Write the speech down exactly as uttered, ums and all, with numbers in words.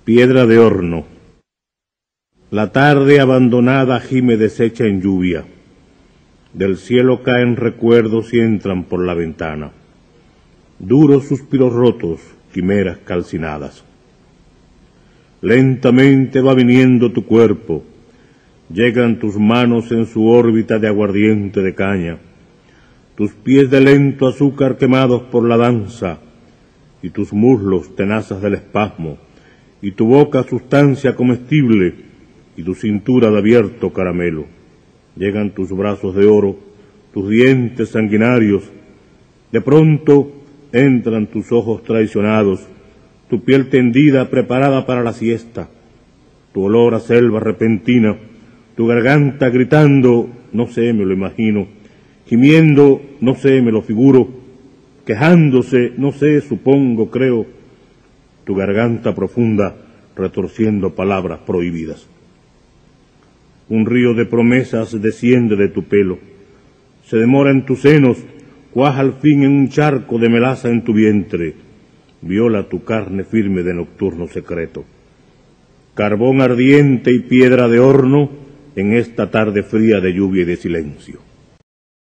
Piedra de horno. La tarde abandonada gime deshecha en lluvia. Del cielo caen recuerdos y entran por la ventana. Duros suspiros rotos, quimeras calcinadas. Lentamente va viniendo tu cuerpo. Llegan tus manos en su órbita de aguardiente de caña. Tus pies de lento azúcar quemados por la danza. Y tus muslos tenazas del espasmo. Y tu boca sustancia comestible, y tu cintura de abierto caramelo. Llegan tus brazos de oro, tus dientes sanguinarios. De pronto entran tus ojos traicionados, tu piel tendida preparada para la siesta, tu olor a selva repentina, tu garganta gritando, no sé, me lo imagino, gimiendo, no sé, me lo figuro, quejándose, no sé, supongo, creo, tu garganta profunda retorciendo palabras prohibidas. Un río de promesas desciende de tu pelo, se demora en tus senos, cuaja al fin en un charco de melaza en tu vientre, viola tu carne firme de nocturno secreto. Carbón ardiente y piedra de horno en esta tarde fría de lluvia y de silencio.